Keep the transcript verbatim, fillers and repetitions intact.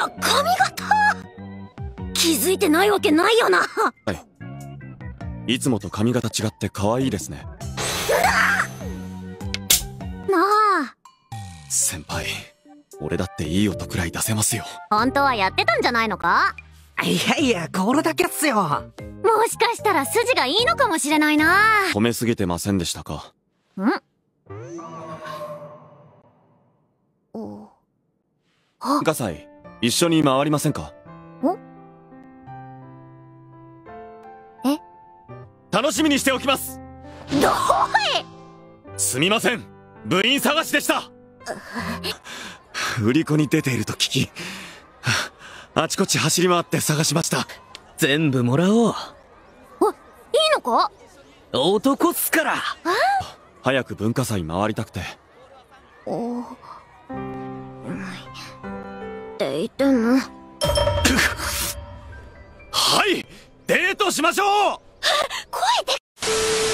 や、髪型気づいてないわけないよな。 はい。いつもと髪型違って可愛いですね。 なあ。 先輩、俺だっていい音くらい出せますよ。 本当はやってたんじゃないのか？ いやいや、これだけっすよ。 もしかしたら筋がいいのかもしれないな。 褒めすぎてませんでしたか？ ん？おあ。 葛西、一緒に回りませんか？ お？え？ 楽しみにしておきます。 どうい！ すみません、部員探しでした。売り子に出ていると聞き、あちこち走り回って探しました。 全部もらおう。 あ、いいのか？ 男っすから。 早く文化祭回りたくて。 おって言ってもはい、デートしましょう。 声で